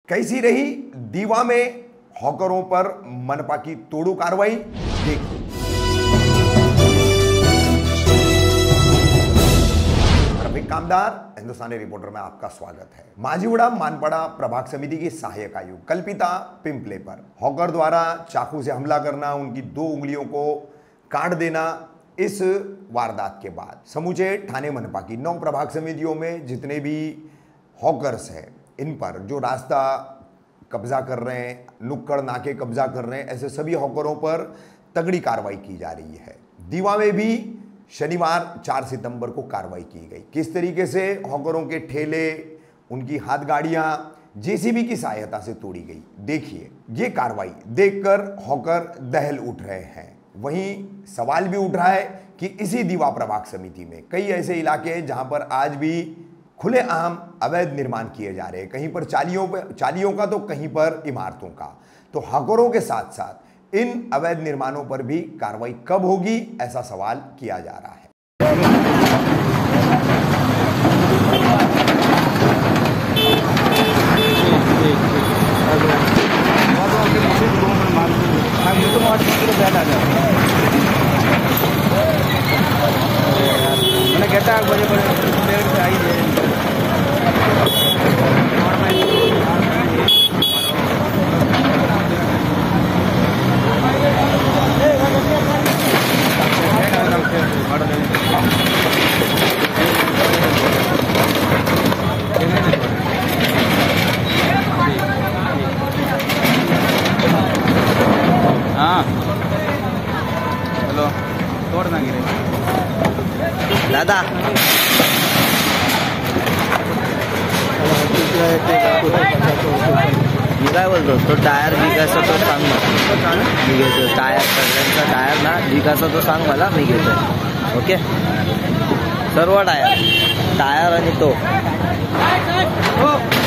कैसी रही दीवा में हॉकरों पर मनपा की तोड़ू कार्रवाई, देखिए। रफीक कामदार, हिंदुस्तानी रिपोर्टर में आपका स्वागत है। माझीवाड़ा मानपड़ा प्रभाग समिति की सहायक आयुक्त कल्पिता पिंपले पर हॉकर द्वारा चाकू से हमला करना, उनकी 2 उंगलियों को काट देना, इस वारदात के बाद समूचे ठाणे मनपा की 9 प्रभाग समितियों में जितने भी हॉकर्स हैं, इन पर जो रास्ता कब्जा कर रहे हैं, नुक्कड़ नाके कब्जा कर रहे हैं, ऐसे सभी हॉकरों पर तगड़ी कार्रवाई की जा रही है। दीवा में भी शनिवार 4 सितंबर को कार्रवाई की गई। किस तरीके से हॉकरों के ठेले, उनकी हाथ गाड़ियां जेसीबी की सहायता से तोड़ी गई, देखिए। ये कार्रवाई देखकर हॉकर दहल उठ रहे हैं। वहीं सवाल भी उठ रहा है कि इसी दीवा प्रभाग समिति में कई ऐसे इलाके हैं जहां पर आज भी खुलेआम अवैध निर्माण किए जा रहे हैं, कहीं पर चालियों का तो कहीं पर इमारतों का। तो हॉकरों के साथ साथ इन अवैध निर्माणों पर भी कार्रवाई कब होगी, ऐसा सवाल किया जा रहा है। मैंने कहता है बड़े बड़े से आई है। हाँ चलो तोड़ ना गिरे दादा। मी काय बोलतो, तो टायर विकायचा तो सांग मला, मी घेतो टायर, सगळ्यांचा टायर ना विकायचा तो सांग मला, मी घेतो। ओके, सर्व टायर आणि तो